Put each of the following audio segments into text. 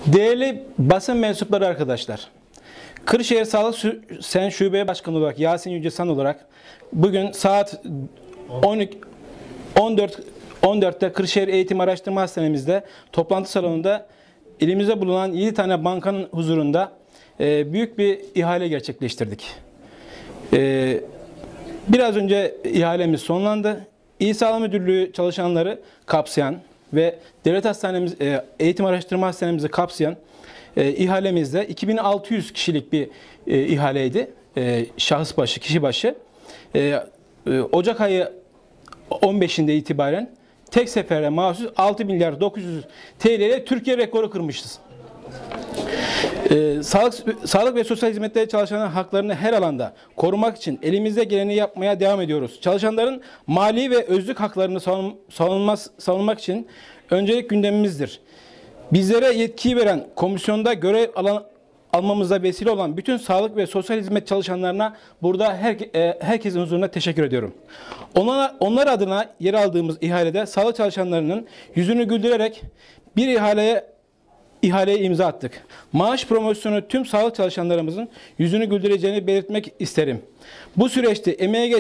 Değerli basın mensupları arkadaşlar, Kırşehir Sağlık Sen Şube Başkanı olarak Yasin Yücesan olarak bugün saat 14'te Kırşehir Eğitim Araştırma Hastanemizde toplantı salonunda elimizde bulunan 7 tane bankanın huzurunda büyük bir ihale gerçekleştirdik. Biraz önce ihalemiz sonlandı. İl Sağlık Müdürlüğü çalışanları kapsayan ve Devlet Hastanemiz, Eğitim Araştırma Hastanemizi kapsayan ihalemizde 2600 kişilik bir ihaleydi. Şahıs başı, kişi başı. Ocak ayı 15'inde itibaren tek sefere mahsus 6 milyar 900 TL ile Türkiye rekoru kırmışız. Sağlık ve sosyal hizmetleri çalışanların haklarını her alanda korumak için elimizde geleni yapmaya devam ediyoruz. Çalışanların mali ve özlük haklarını savunmak için öncelik gündemimizdir. Bizlere yetkiyi veren komisyonda görev almamıza vesile olan bütün sağlık ve sosyal hizmet çalışanlarına burada herkesin huzuruna teşekkür ediyorum. Onlar adına yer aldığımız ihalede sağlık çalışanlarının yüzünü güldürerek bir ihaleye imza attık. Maaş promosyonu tüm sağlık çalışanlarımızın yüzünü güldüreceğini belirtmek isterim. Bu süreçte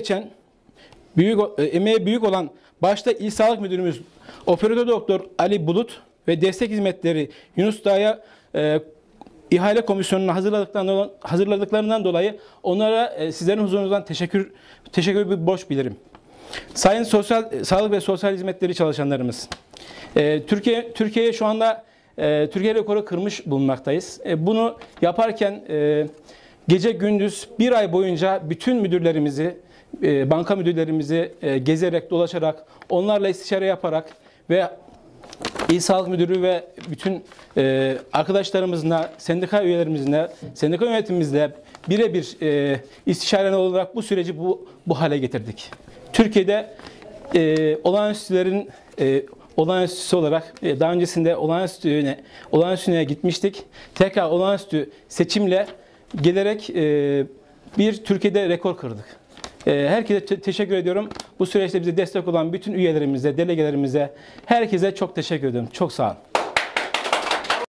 emeği büyük olan başta İl Sağlık Müdürümüz Operatör Doktor Ali Bulut ve destek hizmetleri Yunus Dağ'a ihale komisyonunu hazırladıklarından dolayı onlara sizlerin huzurunuzdan teşekkür bir borç bilirim. Sayın Sağlık ve Sosyal Hizmetleri çalışanlarımız, Türkiye şu anda Türkiye rekoru kırmış bulunmaktayız. Bunu yaparken gece gündüz bir ay boyunca bütün müdürlerimizi, banka müdürlerimizi gezerek, dolaşarak, onlarla istişare yaparak ve İl Sağlık Müdürü ve bütün arkadaşlarımızla, sendika üyelerimizle, sendika yönetimimizle birebir istişare olarak bu süreci bu hale getirdik. Türkiye'de olağanüstüsü olarak daha öncesinde olağanüstüne gitmiştik. Tekrar olağanüstü seçimle gelerek bir Türkiye'de rekor kırdık. Herkese teşekkür ediyorum. Bu süreçte bize destek olan bütün üyelerimize, delegelerimize, herkese çok teşekkür ediyorum. Çok sağ olun.